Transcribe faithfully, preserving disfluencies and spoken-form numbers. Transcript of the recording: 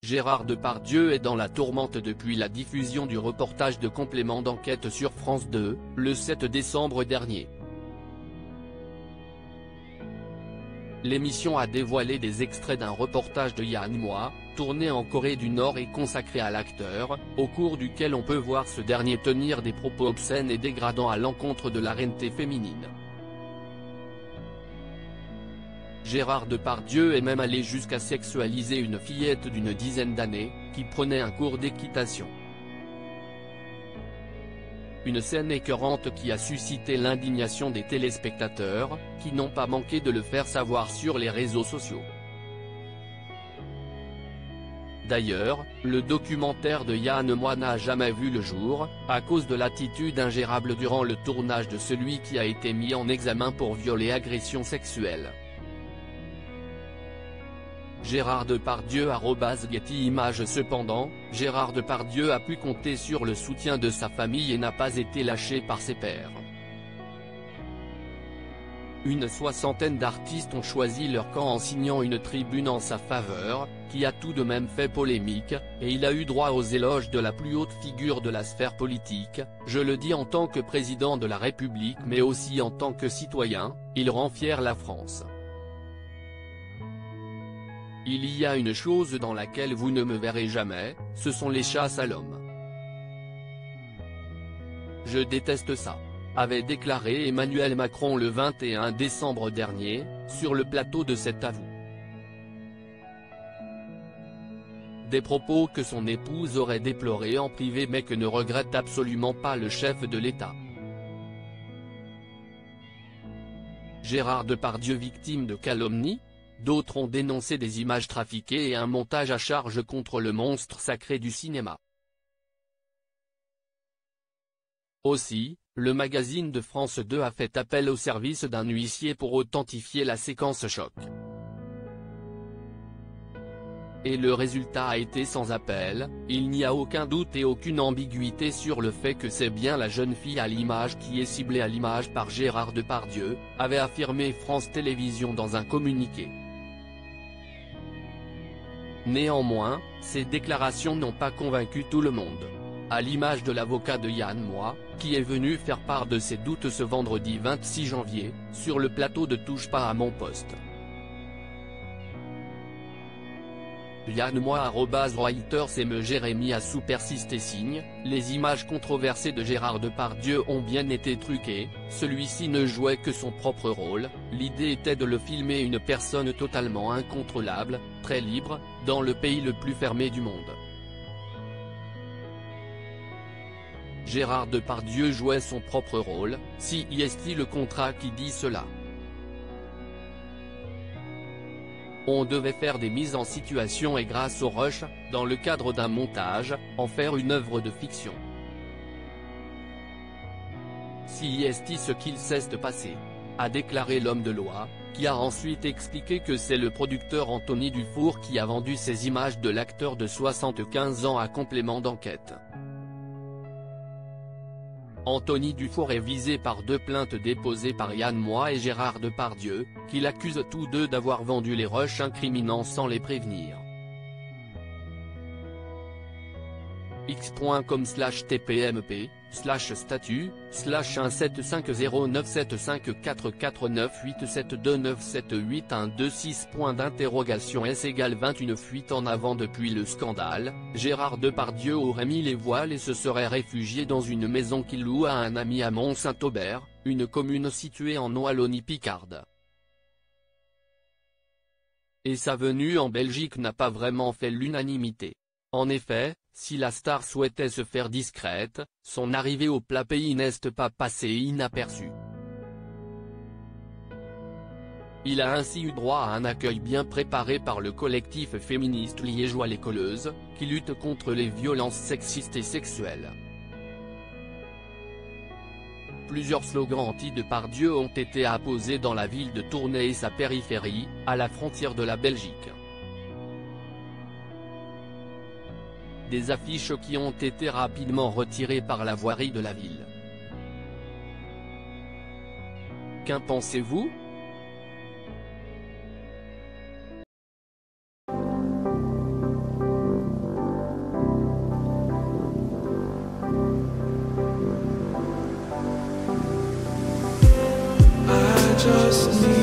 Gérard Depardieu est dans la tourmente depuis la diffusion du reportage de Complément d'enquête sur France deux, le sept décembre dernier. L'émission a dévoilé des extraits d'un reportage de Yann Moix, tourné en Corée du Nord et consacré à l'acteur, au cours duquel on peut voir ce dernier tenir des propos obscènes et dégradants à l'encontre de la reine-té féminine. Gérard Depardieu est même allé jusqu'à sexualiser une fillette d'une dizaine d'années, qui prenait un cours d'équitation. Une scène écœurante qui a suscité l'indignation des téléspectateurs, qui n'ont pas manqué de le faire savoir sur les réseaux sociaux. D'ailleurs, le documentaire de Yann Moix n'a jamais vu le jour, à cause de l'attitude ingérable durant le tournage de celui qui a été mis en examen pour viol et agression sexuelle. Gérard Depardieu arobase Getty Images. Cependant, Gérard Depardieu a pu compter sur le soutien de sa famille et n'a pas été lâché par ses pairs. Une soixantaine d'artistes ont choisi leur camp en signant une tribune en sa faveur, qui a tout de même fait polémique, et il a eu droit aux éloges de la plus haute figure de la sphère politique. Je le dis en tant que président de la République mais aussi en tant que citoyen, il rend fier la France. Il y a une chose dans laquelle vous ne me verrez jamais, ce sont les chasses à l'homme. Je déteste ça, avait déclaré Emmanuel Macron le vingt et un décembre dernier, sur le plateau de Cet à vous. Des propos que son épouse aurait déplorés en privé mais que ne regrette absolument pas le chef de l'État. Gérard Depardieu victime de calomnie? D'autres ont dénoncé des images trafiquées et un montage à charge contre le monstre sacré du cinéma. Aussi, le magazine de France deux a fait appel au service d'un huissier pour authentifier la séquence choc. Et le résultat a été sans appel, il n'y a aucun doute et aucune ambiguïté sur le fait que c'est bien la jeune fille à l'image qui est ciblée à l'image par Gérard Depardieu, avait affirmé France Télévisions dans un communiqué. Néanmoins, ces déclarations n'ont pas convaincu tout le monde. À l'image de l'avocat de Yann Moix, qui est venu faire part de ses doutes ce vendredi vingt-six janvier, sur le plateau de Touche pas à mon poste. Yann Moix arobase Reuters et me Jérémy a sous persiste et signe, les images controversées de Gérard Depardieu ont bien été truquées, celui-ci ne jouait que son propre rôle, l'idée était de le filmer une personne totalement incontrôlable, très libre, dans le pays le plus fermé du monde. Gérard Depardieu jouait son propre rôle, si est-il le contrat qui dit cela. On devait faire des mises en situation et grâce au rush, dans le cadre d'un montage, en faire une œuvre de fiction. Si est ce qu'il cesse de passer, a déclaré l'homme de loi, qui a ensuite expliqué que c'est le producteur Anthony Dufour qui a vendu ces images de l'acteur de soixante-quinze ans à Complément d'enquête. Anthony Dufour est visé par deux plaintes déposées par Yann Moix et Gérard Depardieu, qui l'accusent tous deux d'avoir vendu les rushs incriminants sans les prévenir. x point com slash t p m p, slash statut, slash un sept cinq zéro neuf sept cinq quatre quatre neuf huit sept deux neuf sept huit un deux six point d'interrogation s égale vingt et une fuite en avant depuis le scandale, Gérard Depardieu aurait mis les voiles et se serait réfugié dans une maison qu'il loue à un ami à Mont-Saint-Aubert, une commune située en Wallonie-Picarde. Et sa venue en Belgique n'a pas vraiment fait l'unanimité. En effet, si la star souhaitait se faire discrète, son arrivée au plat pays n'est pas passée inaperçue. Il a ainsi eu droit à un accueil bien préparé par le collectif féministe liégeois Les Colleuses, qui lutte contre les violences sexistes et sexuelles. Plusieurs slogans anti-Depardieu ont été apposés dans la ville de Tournai et sa périphérie, à la frontière de la Belgique. Des affiches qui ont été rapidement retirées par la voirie de la ville. Qu'en pensez-vous ? just me.